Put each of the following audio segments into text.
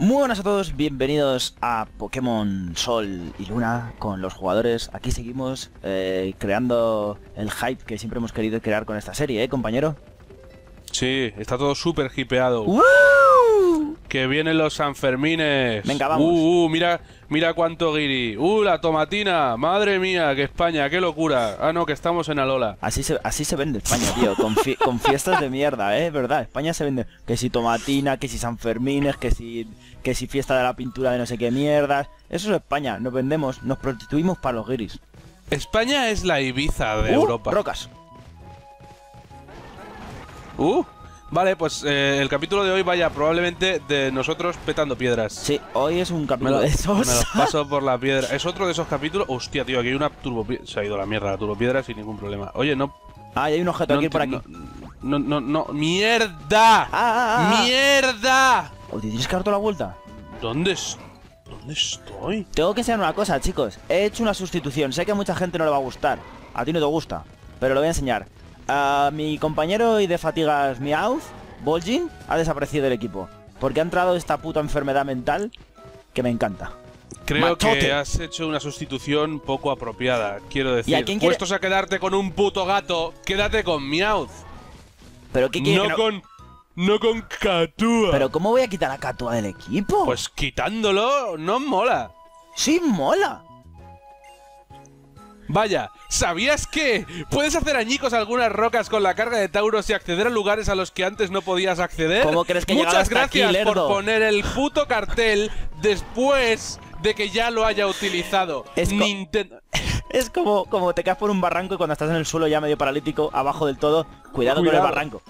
Muy buenas a todos, bienvenidos a Pokémon Sol y Luna con los jugadores. Aquí seguimos creando el hype que siempre hemos querido crear con esta serie, compañero? Sí, está todo súper hipeado. Que vienen los Sanfermines. Venga, vamos. Mira cuánto guiri. La tomatina. Madre mía, que España, qué locura. Ah, no, que estamos en Alola. Así se vende España, tío, con fiestas de mierda, ¿verdad? España se vende que si tomatina, que si Sanfermines, que si fiesta de la pintura de no sé qué mierdas. Eso es España, nos vendemos, nos prostituimos para los guiris. España es la Ibiza de Europa. Rocas. Vale, pues el capítulo de hoy vaya probablemente de nosotros petando piedras. Sí, hoy es un capítulo de esos. Me los paso por la piedra. Es otro de esos capítulos. Hostia, tío, aquí hay una turbopiedra. Se ha ido la mierda la turbopiedra sin ningún problema. Oye, no. Hay un objeto aquí por aquí. No. ¡Mierda! ¡Mierda! ¿O te tienes que dar toda la vuelta? ¿Dónde estoy? Tengo que enseñar una cosa, chicos. He hecho una sustitución. Sé que a mucha gente no le va a gustar. A ti no te gusta, pero lo voy a enseñar. Mi compañero y de fatigas Meowth, Vol'jin, ha desaparecido del equipo. Porque ha entrado esta puta enfermedad mental que me encanta. Creo que has hecho una sustitución poco apropiada. Quiero decir, puestos a quedarte con un puto gato, quédate con Meowth. ¿Pero qué quiere? No con Katua. ¿Pero cómo voy a quitar a Katua del equipo? Pues quitándolo no mola. ¡Sí mola! Vaya, ¿sabías que puedes hacer añicos a algunas rocas con la carga de Tauros y acceder a lugares a los que antes no podías acceder? ¿Cómo crees que Muchas gracias aquí, por poner el puto cartel después de que ya lo haya utilizado. Nintendo. Es como te caes por un barranco y cuando estás en el suelo ya medio paralítico, abajo del todo, cuidado con el barranco.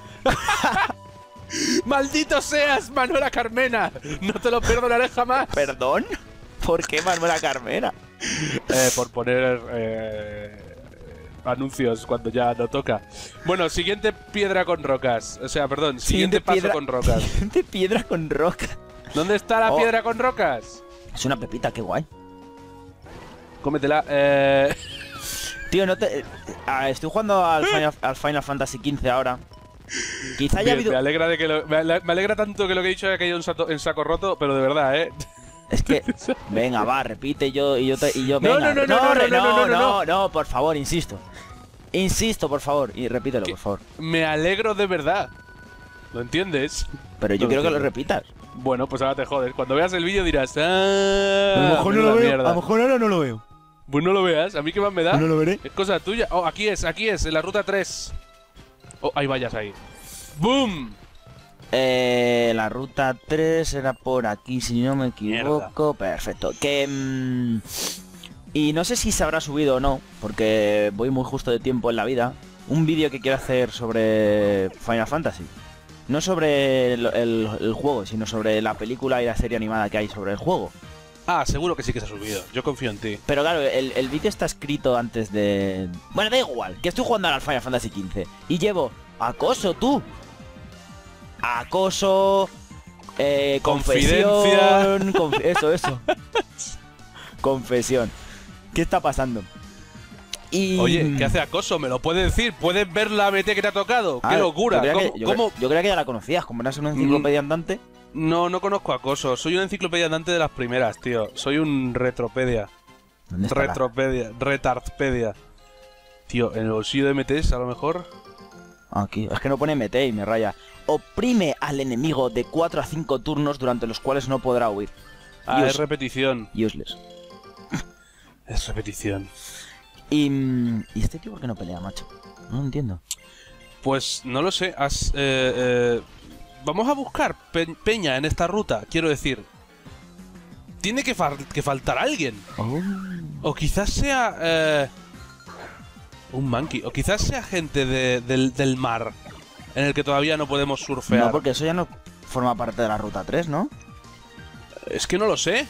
¡Maldito seas, Manuela Carmena! No te lo perdonaré jamás. ¿Perdón? ¿Por qué Manuela Carmena? Por poner anuncios cuando ya no toca. Bueno, siguiente piedra con rocas. O sea, perdón, siguiente paso con rocas. Siguiente piedra con rocas. ¿Dónde está la piedra con rocas? Es una pepita, qué guay. Cómetela. Tío, no te... estoy jugando al Final Fantasy XV ahora. Quizá haya habido... Me alegra tanto que lo que he dicho haya caído en saco roto, pero de verdad, Es que, venga, va, repite y yo venga. No, por favor, insisto. Insisto, por favor, y repítelo, por favor. Me alegro de verdad. ¿Lo entiendes? Pero yo quiero que lo repitas. Bueno, pues ahora te jodes. Cuando veas el vídeo dirás, a lo mejor no lo veo. A lo mejor ahora no lo veo. Pues no lo veas, ¿a mí qué más me da? No lo veré. Es cosa tuya. Oh, aquí es, en la ruta 3. Oh, ahí vayas ahí. ¡Boom! La ruta 3 era por aquí, si no me equivoco. Mierda. Perfecto. Y no sé si se habrá subido o no, porque voy muy justo de tiempo en la vida. Un vídeo que quiero hacer sobre Final Fantasy. No sobre el juego, sino sobre la película y la serie animada que hay sobre el juego. Ah, seguro que sí que se ha subido. Yo confío en ti. Pero claro, el vídeo está escrito antes de... Bueno, da igual, que estoy jugando al Final Fantasy XV. Y llevo acoso, tú. Acoso, confesión, eso. Confesión. ¿Qué está pasando? Oye, ¿qué hace acoso? ¿Me lo puedes decir? ¿Puedes ver la BT que te ha tocado? ¡Qué locura! Yo creía que ya la conocías, como eras una enciclopedia andante. No conozco acoso. Soy una enciclopedia andante de las primeras, tío. Soy un retropedia. ¿Dónde está retardpedia. Tío, en el bolsillo de MTs, a lo mejor. Aquí, es que no pone MT y me raya. Oprime al enemigo de 4 a 5 turnos durante los cuales no podrá huir. Es repetición. Useless. Es repetición. ¿Y este tío por qué no pelea, macho? No lo entiendo. Pues no lo sé. Vamos a buscar peña en esta ruta, quiero decir. Tiene que faltar alguien. O quizás sea... un monkey. O quizás sea gente del mar en el que todavía no podemos surfear. No, porque eso ya no forma parte de la ruta 3, ¿no? Es que no lo sé.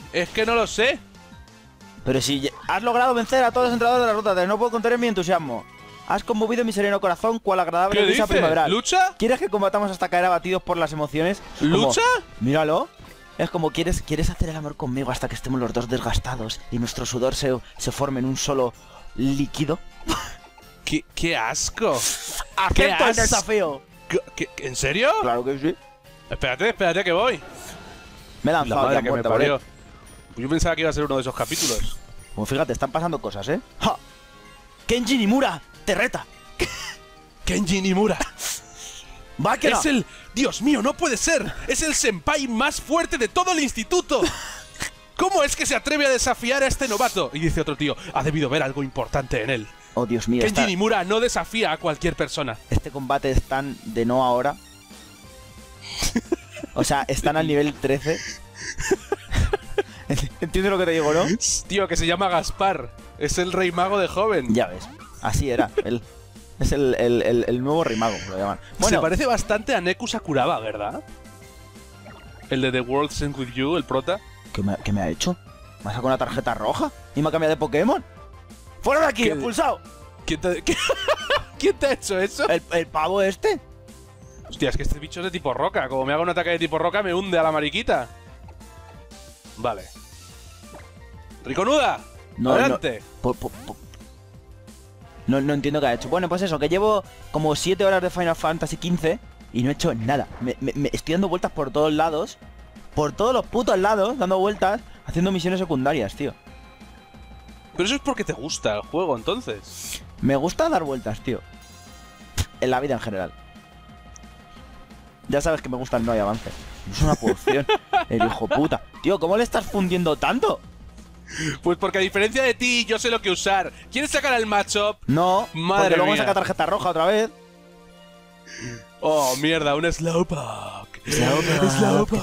Pero si has logrado vencer a todos los entrenadores de la ruta 3, no puedo contener mi entusiasmo. Has conmovido mi sereno corazón cual agradable brisa primaveral. ¿Lucha? ¿Quieres que combatamos hasta caer abatidos por las emociones? ¿Lucha? Míralo. Es como ¿quieres hacer el amor conmigo hasta que estemos los dos desgastados y nuestro sudor se forme en un solo líquido? ¡Qué asco! ¡Acepto el desafío! ¿En serio? Claro que sí. Espérate que voy. Me he La lanzado madre ya que me muerto, parió. ¿vale? Yo pensaba que iba a ser uno de esos capítulos. Pues fíjate, están pasando cosas, ¿eh? ¡Ja! ¡Kenji Nimura! ¡Te reta! Kenji Nimura. ¡Va que no! Es el... Dios mío, no puede ser. Es el senpai más fuerte de todo el instituto. ¿Cómo es que se atreve a desafiar a este novato? Y dice otro tío, ha debido ver algo importante en él. Oh, Dios mío. Kenji Nimura no desafía a cualquier persona. Este combate es tan de no ahora. O sea, están al nivel 13. ¿Entiendes lo que te digo, no? Tío, que se llama Gaspar. Es el rey mago de joven. Ya ves. Así era. Él es el nuevo rey mago, lo llaman. Bueno, Se parece bastante a Neku Sakuraba, ¿verdad? El de The World Ends With You, el prota. ¿qué me ha hecho? ¿Me ha sacado una tarjeta roja? ¿Y me ha cambiado de Pokémon? ¡Fuera de aquí! ¿Qué? ¡Expulsado! ¿Quién te ha hecho eso? ¿El pavo este? Hostia, es que este bicho es de tipo roca. Como me haga un ataque de tipo roca, me hunde a la mariquita. Vale. ¡Riconuda! No, ¡Adelante! No entiendo qué ha hecho. Bueno, pues eso, que llevo como 7 horas de Final Fantasy XV y no he hecho nada. Me estoy dando vueltas por todos lados. Por todos los putos lados, dando vueltas, haciendo misiones secundarias, tío. Pero eso es porque te gusta el juego, entonces. Me gusta dar vueltas, tío. En la vida en general. Ya sabes que me gusta el no hay avance. Es una porción. El hijo puta. Tío, ¿cómo le estás fundiendo tanto? Pues porque a diferencia de ti, yo sé lo que usar. ¿Quieres sacar al matchup? No, Madre porque luego me mía. saca tarjeta roja otra vez. Oh, mierda, un Slowpoke. Slowpoke.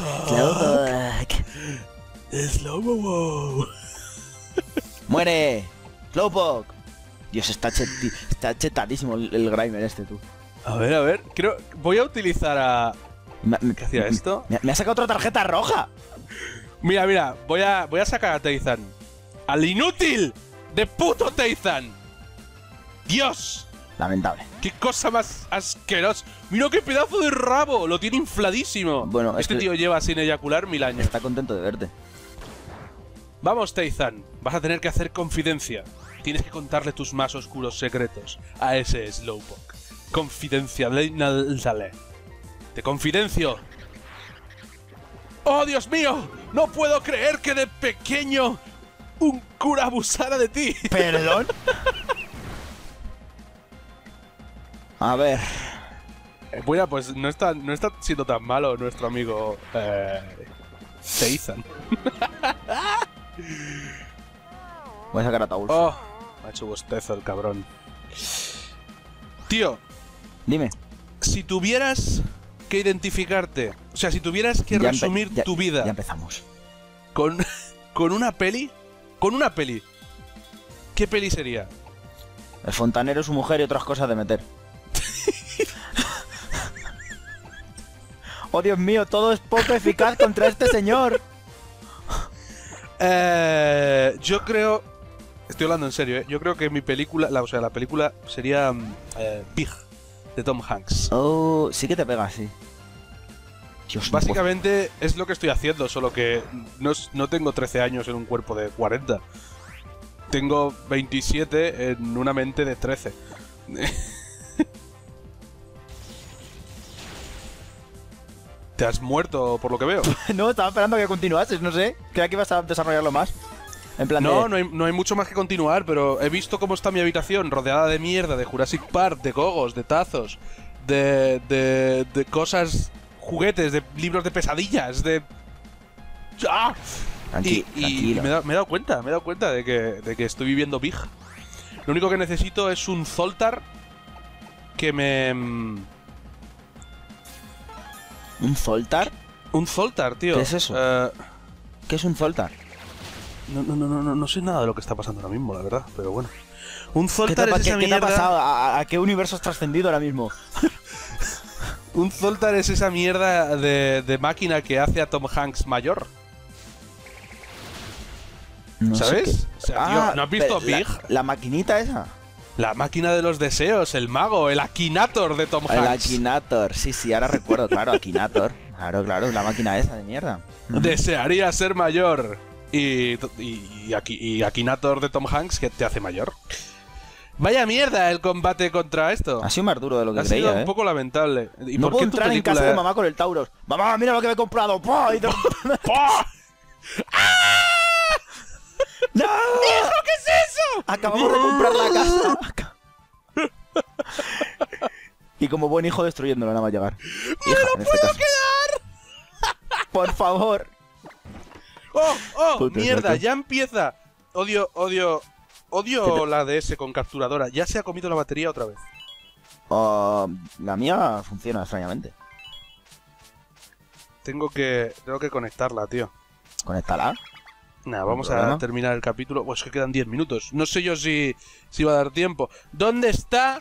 Slowpoke. ¡Muere! ¡Slowpoke! Dios, está chetadísimo el Grimer este, tú. A ver. Voy a utilizar a... ¿Qué hacía esto? Me ha sacado otra tarjeta roja. Mira, voy a sacar a Teizan. ¡Al inútil de puto Teizan! ¡Dios! Lamentable. ¡Qué cosa más asquerosa! ¡Mira qué pedazo de rabo! Lo tiene infladísimo. Bueno, este tío lleva sin eyacular 1000 años. Está contento de verte. Vamos, Teizan. Vas a tener que hacer confidencia. Tienes que contarle tus más oscuros secretos a ese Slowpoke. Confidencia. Te confidencio. ¡Oh, Dios mío! ¡No puedo creer que de pequeño un cura abusara de ti! ¿Perdón? A ver. Bueno, pues no está siendo tan malo nuestro amigo Teizan. Voy a sacar a Taul. Oh, ha hecho bostezo el cabrón. Tío, Dime. si tuvieras que identificarte, o sea, si tuvieras que Ya resumir tu vida Ya empezamos. con una peli, ¿qué peli sería? El fontanero, su mujer y otras cosas de meter. ¡Oh, Dios mío! Todo es poco eficaz contra este señor. Yo creo... Estoy hablando en serio, ¿eh? Yo creo que mi película... la película sería Big, de Tom Hanks. Oh, sí que te pega, sí. Dios, Básicamente es lo que estoy haciendo, solo que no tengo 13 años en un cuerpo de 40. Tengo 27 en una mente de 13. ¿Te has muerto por lo que veo? No, estaba esperando a que continuases, no sé. Creía que ibas a desarrollarlo más. En plan No, de... no hay mucho más que continuar, pero he visto cómo está mi habitación, rodeada de mierda, de Jurassic Park, de gogos, de tazos, de cosas, juguetes, de libros de pesadillas, de... ¡Ah! Tranquilo. Me he dado cuenta de que estoy viviendo Big. Lo único que necesito es un Zoltar que me... ¿Un Zoltar? Un Zoltar, tío. ¿Qué es eso? ¿Qué es un Zoltar? No sé nada de lo que está pasando ahora mismo, la verdad, pero bueno. Un ¿Qué Zoltar es esa ¿Qué te ha mierda... pasado? ¿A qué universo has trascendido ahora mismo? Un Zoltar es esa mierda de máquina que hace a Tom Hanks mayor. No sé ¿Sabes? qué- O sea, tío, ¿no has visto pero Big? La maquinita esa. La máquina de los deseos, el mago, el Akinator de Tom El Hanks. Akinator. Sí, ahora recuerdo, claro, Akinator. Claro, la máquina esa de mierda. Desearía ser mayor. Y Akinator de Tom Hanks que te hace mayor. Vaya mierda el combate contra esto. Ha sido más duro de lo que Ha sido creía, un poco lamentable. ¿Y No por puedo qué tu entrar en película- casa de mamá con el Tauros. Mamá, mira lo que me he comprado. ¡Pah! Y te- ¡Pah! ¡No! ¡Hijo, qué es eso! Acabamos de comprar la casa. Y como buen hijo destruyéndolo nada más llegar. ¡Me Hija, lo en este puedo caso. quedar! Por favor. ¡Oh! Puto ¡Mierda! saco. Ya empieza. Odio la DS con capturadora. Ya se ha comido la batería otra vez. La mía funciona extrañamente. Tengo que conectarla, tío. Conéctala. Nada, vamos problema. a terminar el capítulo. Pues que quedan 10 minutos. No sé yo si va a dar tiempo. ¿Dónde está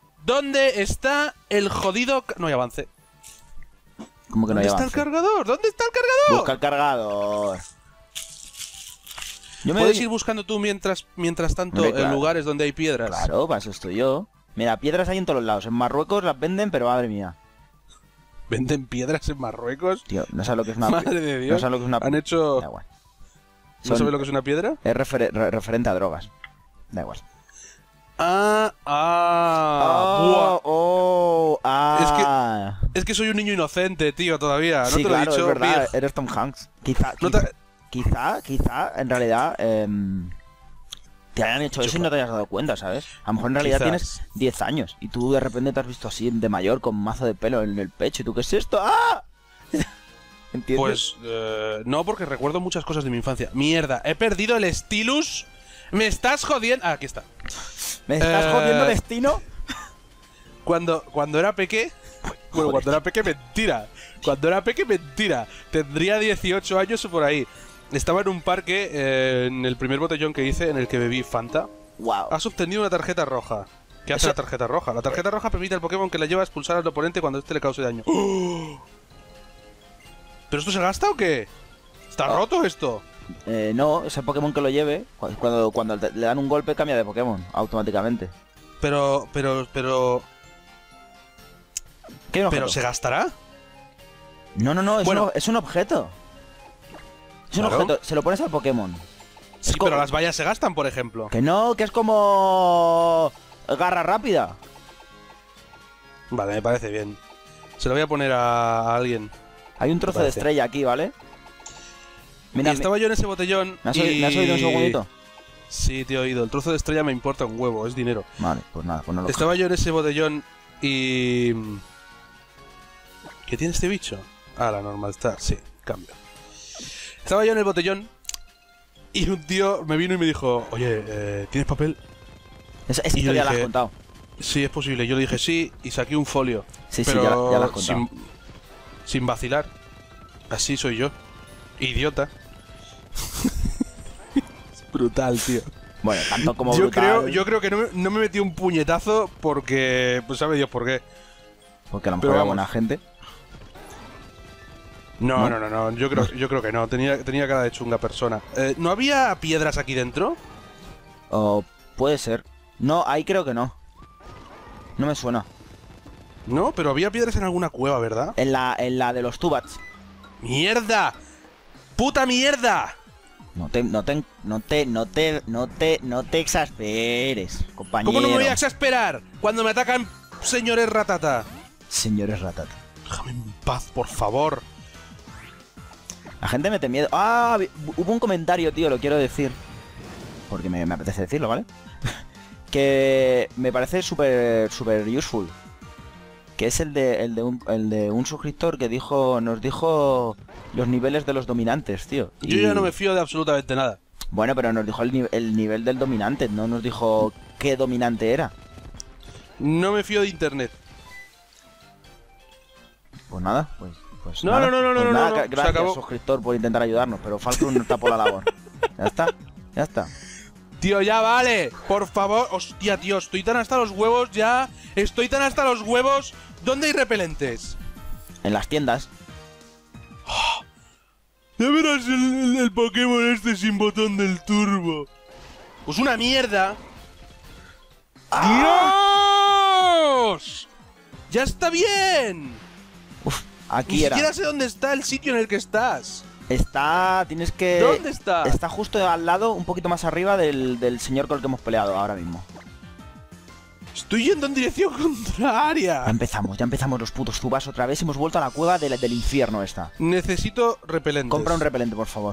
el jodido... No hay avance. Como que no ¿Dónde hay está el avance. cargador? ¿Dónde está el cargador? Busca el cargador. Yo me Puedes doy- ir buscando tú mientras tanto Hombre, en claro. lugares donde hay piedras. Claro, para eso estoy yo. Mira, piedras hay en todos los lados. En Marruecos las venden, pero madre mía. ¿Venden piedras en Marruecos? Tío, no sabes lo que es una... Madre de Dios. No sabes lo que es una... Han hecho... Da igual. ¿No Son- sabes lo que es una piedra? Es referente a drogas. Da igual. Buah. Es que soy un niño inocente, tío, todavía. No sí, te lo claro, he dicho. es verdad, viejo. eres Tom Hanks. Quizá, No te- quizá, en realidad, te hayan hecho eso y no te hayas dado cuenta, ¿sabes? A lo mejor en realidad Quizás. tienes 10 años y tú de repente te has visto así de mayor con mazo de pelo en el pecho y tú, ¿qué es esto? ¡Ah! ¿Entiendes? Pues no, porque recuerdo muchas cosas de mi infancia. Mierda, he perdido el stylus. Me estás jodiendo. Ah, aquí está. ¿Me estás jodiendo eh, destino? Cuando era peque. Bueno, cuando era peque, mentira. Cuando era peque, mentira. Tendría 18 años o por ahí. Estaba en un parque, en el primer botellón que hice, en el que bebí Fanta. Wow. Has obtenido una tarjeta roja. ¿Qué hace Eso- la tarjeta roja? La tarjeta roja permite al Pokémon que la lleva a expulsar al oponente cuando este le cause daño. ¡Oh! ¿Pero esto se gasta o qué? ¿Está roto esto? No, ese Pokémon que lo lleve, cuando le dan un golpe cambia de Pokémon automáticamente. Pero ¿Qué objeto? ¿se gastará? No, Bueno. es un objeto. Es un Claro. objeto, se lo pones al Pokémon. Sí, como- pero las vallas se gastan, por ejemplo. Que no, que es como... Garra rápida. Vale, me parece bien. Se lo voy a poner a alguien. Hay un trozo de parece. estrella aquí, ¿vale? Mira, Y estaba yo en ese botellón ¿me has, y... oído, ¿me has oído un segundito? Sí, te he oído. El trozo de estrella me importa un huevo, es dinero. Vale, pues nada, pues no lo... Estaba yo en ese botellón y... ¿Qué tiene este bicho? Ah, la normal está, sí, cambio. Estaba yo en el botellón y un tío me vino y me dijo, oye, ¿tienes papel? Esa y yo historia la has dije- contado. Sí, es posible. Yo le dije sí y saqué un folio. Sí, sí, pero ya la has contado. sin vacilar. Así soy yo. Idiota. Es brutal, tío. Bueno, tanto como Yo brutal, creo que no me metí un puñetazo porque... Pues sabe Dios por qué. porque a lo pero mejor era vamos. buena gente. No. Yo creo que no. Tenía cara de chunga persona. ¿No había piedras aquí dentro? O puede ser. No, ahí creo que no. No me suena. No, pero había piedras en alguna cueva, ¿verdad? En la de los Tubats. ¡Mierda! ¡Puta mierda! No te exasperes, compañero. ¿Cómo no me voy a exasperar cuando me atacan señores ratata? Señores ratata. Déjame en paz, por favor. La gente mete miedo. Ah, hubo un comentario, tío, lo quiero decir. Porque me apetece decirlo, ¿vale? Que me parece súper useful. Que es el de un suscriptor que nos dijo los niveles de los dominantes, tío. Yo ya no me fío de absolutamente nada. Bueno, pero nos dijo el nivel del dominante, no nos dijo qué dominante era. No me fío de internet. Pues nada, pues No, nada. no, Pues nada, no. Se Gracias, acabó. suscriptor, por intentar ayudarnos, pero Falcon no está por la labor. Ya está. Tío, ya vale. Por favor. Hostia, tío, estoy tan hasta los huevos ya. Estoy tan hasta los huevos. ¿Dónde hay repelentes? En las tiendas. Ya verás el Pokémon este sin botón del turbo. Pues una mierda. ¡Dios! ¡Ya está bien! Uf, Ni aquí era. siquiera sé dónde está el sitio en el que estás. Tienes que... ¿Dónde está? Está justo al lado, un poquito más arriba del señor con el que hemos peleado ahora mismo. Estoy yendo en dirección contraria. Ya empezamos los putos Zubas otra vez. Hemos vuelto a la cueva del infierno esta. Necesito repelentes. Compra un repelente, por favor.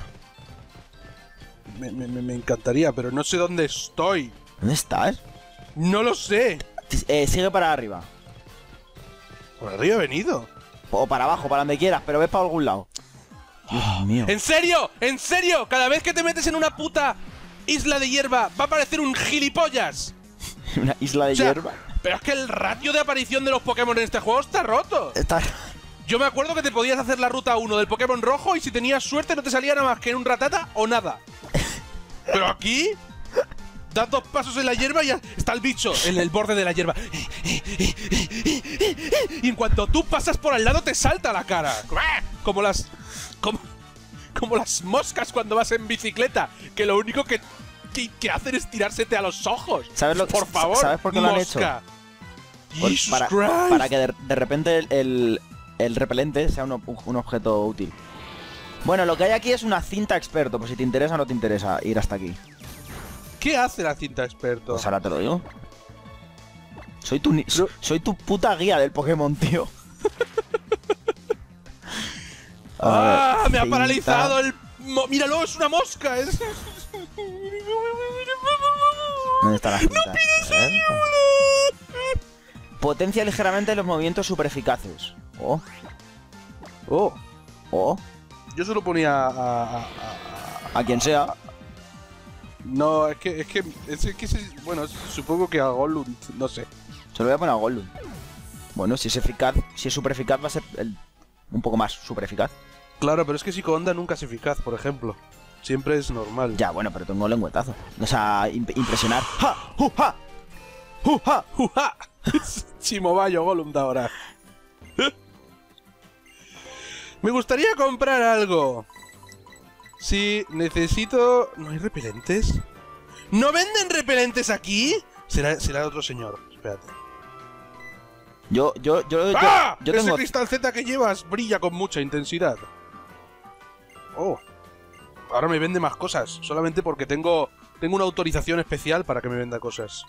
Me encantaría, pero no sé dónde estoy. ¿Dónde estás? No lo sé. Sigue para arriba. Por arriba he venido. O para abajo, para donde quieras, pero ves para algún lado. Dios mío. ¿En serio? ¿En serio? Cada vez que te metes en una puta isla de hierba va a aparecer un gilipollas. ¿Una isla de hierba? Pero es que el ratio de aparición de los Pokémon en este juego está roto. Yo me acuerdo que te podías hacer la ruta 1 del Pokémon rojo y si tenías suerte no te salía nada más que un Ratata o nada. Pero aquí das 2 pasos en la hierba y ya está el bicho en el borde de la hierba. Y en cuanto tú pasas por al lado te salta a la cara. Como las moscas cuando vas en bicicleta, que lo único que hacen es tirársete a los ojos. Por favor, ¿sabes por qué lo han hecho? Para que de repente el repelente sea un objeto útil. Bueno, lo que hay aquí es una cinta experto, por si te interesa o no te interesa ir hasta aquí. ¿Qué hace la cinta experto? Pues ahora te lo digo. Soy tu puta guía del Pokémon, tío. ¡Ah! ¡Me ha paralizado el... ¡Míralo! ¡Es una mosca! ¿Dónde está la cinta? ¡No pides ayuda! Potencia ligeramente los movimientos super eficaces. Oh. Yo solo ponía a quien sea. No, bueno, supongo que a Golund, no sé. Se lo voy a poner a Golund. Bueno, si es eficaz, si es super eficaz va a ser un poco más super eficaz. Claro, pero es que Psico-Onda nunca es eficaz, por ejemplo. Siempre es normal. Ya, bueno, pero tengo lengüetazo. O sea, impresionar. ¡Ja! ¡Juja! ¡Juja! ¡Juja! Chimobayo Golund ahora. Me gustaría comprar algo. Sí, necesito... ¿No hay repelentes? ¿No venden repelentes aquí? Será otro señor. Espérate. ¡Ah! Ese tengo... cristal Z que llevas brilla con mucha intensidad. Oh. Ahora me vende más cosas. Solamente porque tengo una autorización especial para que me venda cosas.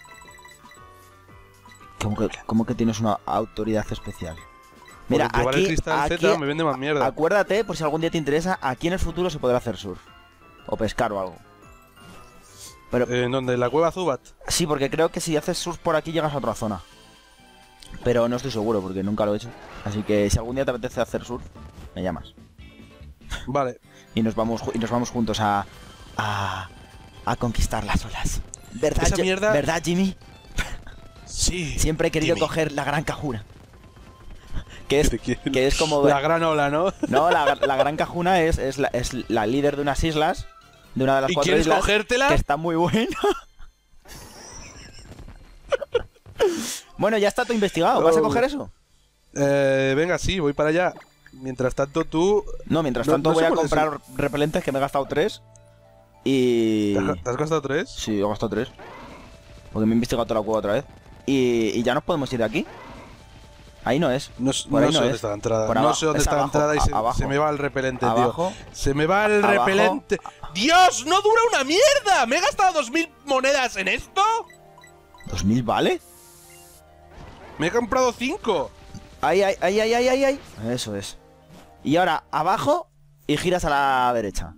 ¿Cómo que tienes una autoridad especial? Mira, aquí, el cristal Z me vende más mierda. Acuérdate, por si algún día te interesa, aquí en el futuro se podrá hacer surf. O pescar o algo. Pero, ¿en dónde? ¿En la cueva Zubat? Sí, porque creo que si haces surf por aquí llegas a otra zona. Pero no estoy seguro porque nunca lo he hecho. Así que si algún día te apetece hacer surf, me llamas. Vale. Y nos vamos juntos a conquistar las olas. ¿Verdad, esa mierda... ¿Verdad, Jimmy? Sí. Siempre he querido coger la gran Cajuna. Que es como... La gran ola, ¿no? No, la gran Cajuna es la líder de unas islas. De una de las 4 islas. Cogértela? Que está muy buena. Bueno, ya está todo investigado. ¿Vas a coger eso? Venga, sí, voy para allá. Mientras tanto tú... No, mientras tanto voy a comprar repelentes, que me he gastado 3. Y... ¿Te has gastado 3? Sí, he gastado 3. Porque me he investigado toda la cueva otra vez. Y ya nos podemos ir de aquí. Ahí no es. No sé dónde está la entrada. No sé dónde está la entrada y se me va el repelente, tío. Se me va el repelente. ¡Dios! ¡No dura una mierda! ¿Me he gastado 2000 monedas en esto? ¿2000 vale? Me he comprado 5. Ahí. Eso es. Y ahora abajo y giras a la derecha.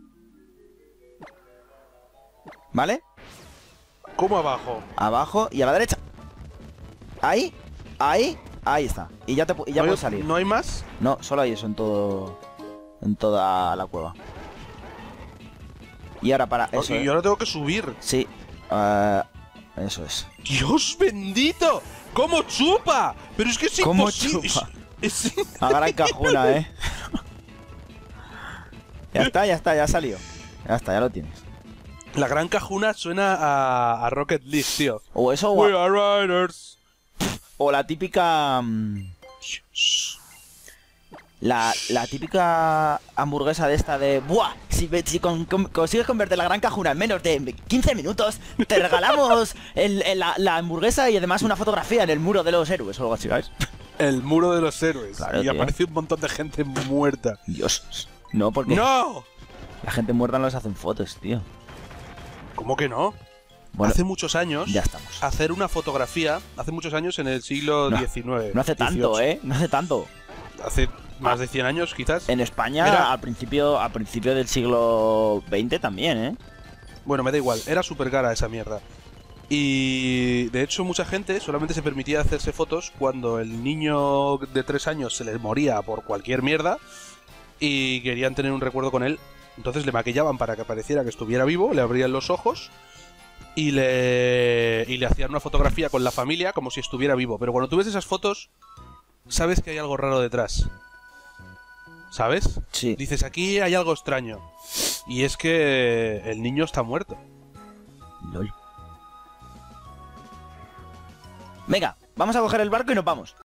¿Vale? ¿Cómo abajo? Abajo y a la derecha. Ahí está. Y ya puedes salir. ¿No hay más? No, solo hay eso en toda la cueva. Y ahora para eso. Y ahora tengo que subir. Sí. Eso es. ¡Dios bendito! ¿Cómo chupa? Pero es que es imposible. La gran Cajuna, Ya está, ya salió. Ya está, ya lo tienes. La gran Cajuna suena a Rocket League, tío. O eso We are riders. O la típica... La típica hamburguesa de esta de... ¡Buah! Si consigues convertir la gran Cajuna en menos de 15 minutos, te regalamos la hamburguesa y además una fotografía en el muro de los héroes o algo así, ¿sabes? El muro de los héroes. Claro, y aparece un montón de gente muerta. Dios. No, porque... ¡No! La gente muerta no les hacen fotos, tío. ¿Cómo que no? Bueno, hace muchos años, ya estamos. hacer una fotografía, hace muchos años en el siglo XIX. No hace tanto, 18. No hace tanto. Hace más de 100 años, quizás. En España, Era- al principio del siglo XX también, ¿eh? Bueno, me da igual, era súper cara esa mierda. Y de hecho mucha gente solamente se permitía hacerse fotos cuando el niño de 3 años se les moría por cualquier mierda y querían tener un recuerdo con él. Entonces le maquillaban para que pareciera que estuviera vivo, le abrían los ojos y le hacían una fotografía con la familia como si estuviera vivo. Pero cuando tú ves esas fotos, sabes que hay algo raro detrás. ¿Sabes? Sí. Dices, aquí hay algo extraño. Y es que el niño está muerto. LOL. Venga, vamos a coger el barco y nos vamos.